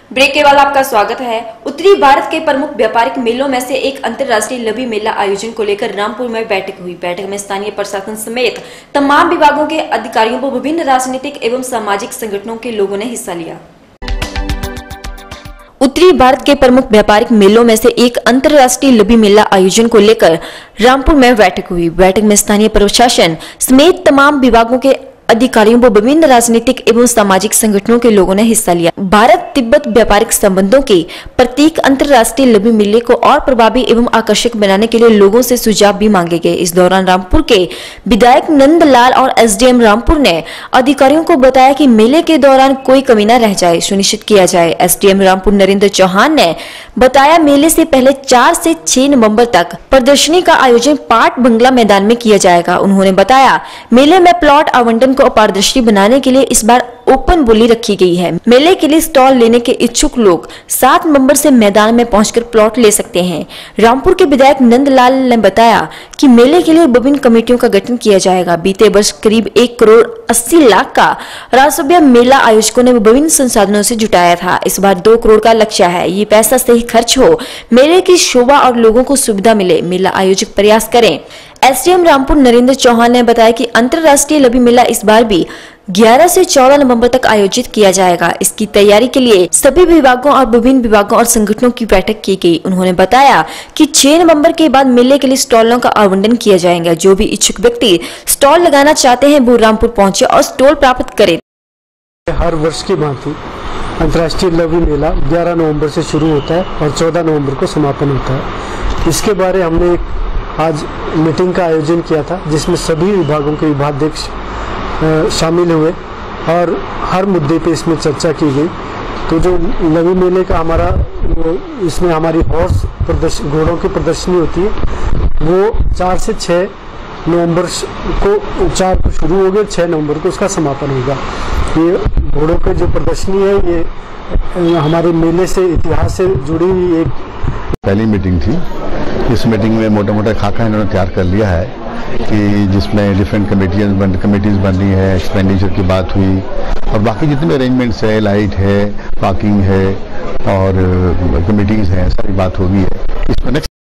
Break के बाद आपका स्वागत है। उत्तरी भारत के प्रमुख व्यापारिक मेलों में से एक अंतर्राष्ट्रीय लवी मेला आयोजन को लेकर रामपुर में बैठक हुई। बैठक में स्थानीय प्रशासन समेत तमाम विभागों के अधिकारियों व विभिन्न राजनीतिक एवं सामाजिक संगठनों के लोगों ने हिस्सा लिया। उत्तरी भारत के प्रमुख व्यापारिक मेलों में से एक अंतर्राष्ट्रीय लवी मेला आयोजन को लेकर रामपुर में बैठक हुई। बैठक में स्थानीय प्रशासन समेत तमाम विभागों के अधिकारियों व विभिन्न राजनीतिक एवं सामाजिक संगठनों के लोगों ने हिस्सा लिया। भारत तिब्बत व्यापारिक संबंधों के प्रतीक अंतर्राष्ट्रीय लवी मेले को और प्रभावी एवं आकर्षक बनाने के लिए लोगों से सुझाव भी मांगे गए। इस दौरान रामपुर के विधायक नंदलाल और एसडीएम रामपुर ने अधिकारियों को बताया कि मेले के दौरान कोई कमी न रह जाए, सुनिश्चित किया जाए। एसडीएम रामपुर नरेंद्र चौहान ने बताया मेले से पहले 4 से 6 नवंबर तक प्रदर्शनी का आयोजन पाट बंगला मैदान में किया जाएगा। उन्होंने बताया मेले में प्लॉट आवंटन को पारदर्शी बनाने के लिए इस बार ओपन बोली रखी गई है। मेले के लिए स्टॉल लेने के इच्छुक लोग 7 नवंबर से मैदान में पहुंचकर प्लॉट ले सकते हैं। रामपुर के विधायक नंदलाल ने बताया कि मेले के लिए विभिन्न कमेटियों का गठन किया जाएगा। बीते वर्ष करीब 1 करोड़ 80 लाख का राजस्व मेला आयोजकों ने विभिन्न संसाधनों से जुटाया था। इस बार 2 करोड़ का लक्ष्य है। ये पैसा सही खर्च हो, मेले की शोभा और लोगों को सुविधा मिले। मेला आयोजक प्रयास करें। एसडीएम रामपुर नरेंद्र चौहान ने बताया कि अंतर्राष्ट्रीय लवी मेला इस बार भी 11 से 14 नवंबर तक आयोजित किया जाएगा। इसकी तैयारी के लिए सभी विभागों और विभिन्न विभागों और संगठनों की बैठक की गई। उन्होंने बताया कि 6 नवंबर के बाद मेले के लिए स्टॉलों का आवंटन किया जाएगा। जो भी इच्छुक व्यक्ति स्टॉल लगाना चाहते हैं वो रामपुर पहुंचे और स्टॉल प्राप्त करें। हर वर्ष की भांति अंतर्राष्ट्रीय लवी मेला 11 नवंबर से शुरू होता है और 14 नवंबर को समापन होता है। इसके बारे हमने एक आज मीटिंग का आयोजन किया था, जिसमें सभी विभागों के विभागाध्यक्ष शामिल हुए और हर मुद्दे पे इसमें चर्चा की गई। तो जो लवी मेले का हमारा इसमें हमारी हॉर्स घोड़ों की प्रदर्शनी होती है, वो 4 से 6 नवंबर को 4 को शुरू होगी, 6 नवंबर को उसका समापन होगा। ये घोड़ों की जो प्रदर्शनी है, ये हमारे मेले से इतिहास से जुड़ी हुई एक पहली मीटिंग थी। इस मीटिंग में मोटा खाका इन्होंने तैयार कर लिया है कि जिसमें डिफरेंट कमेटीज बन रही है, एक्सपेंडिचर की बात हुई और बाकी जितने भी अरेंजमेंट्स है, लाइट है, पार्किंग है और कमेटीज हैं, सारी बात होगी है। इसमें